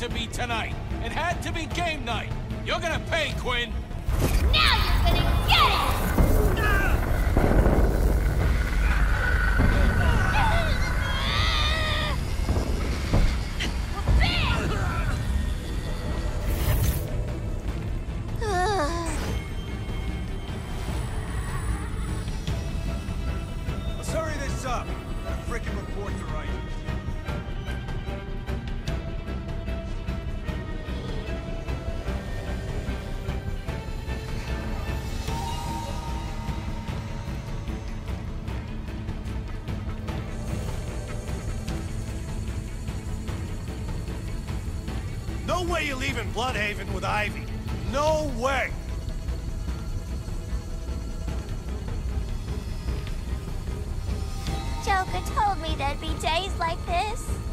to be tonight. It had to be game night. You're gonna pay, Quinn. Now you're gonna get it! Let's hurry this up. Got a frickin' report to write. No way you're leaving Bloodhaven with Ivy. No way! Joker told me there'd be days like this.